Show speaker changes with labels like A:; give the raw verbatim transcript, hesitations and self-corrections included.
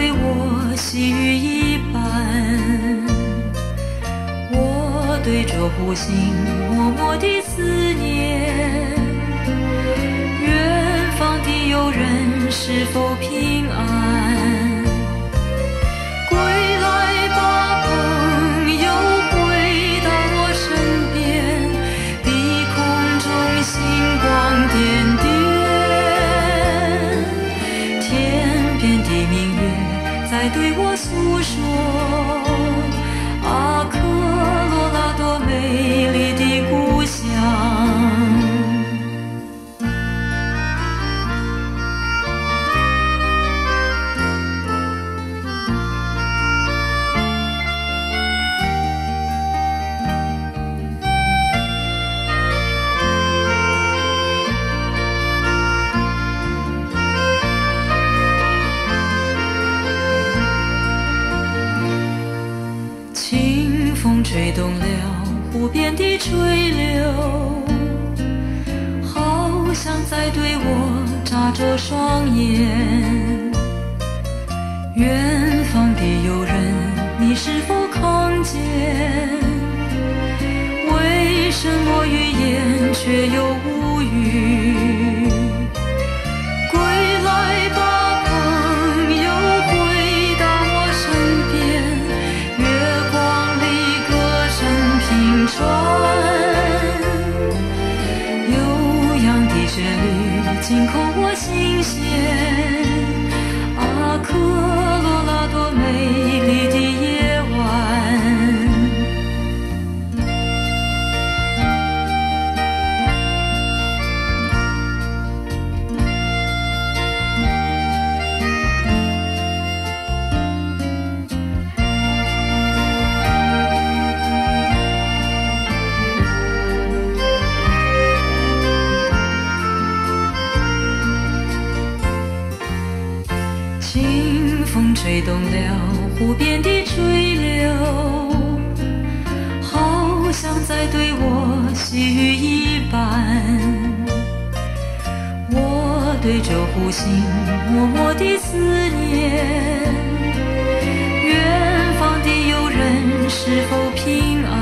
A: 对我细语一般，我对着湖心默默地思念，远方的友人是否平安？归来吧，朋友，回到我身边，碧空中星光点点，天边的明月在对我诉说，啊，科罗拉多美丽的故乡。清风吹动了湖边的垂柳，好像在对我眨着双眼。远方的友人，你是否看见？为什么语言却又无语？归来吧，朋友，回到我身边，月光里歌声频传，悠扬的旋律紧扣我心弦，啊，科罗拉多美丽的夜晚。清风吹动了湖边的垂柳，好像在对我细语一般。我对着湖心默默地思念，远方的友人是否平安？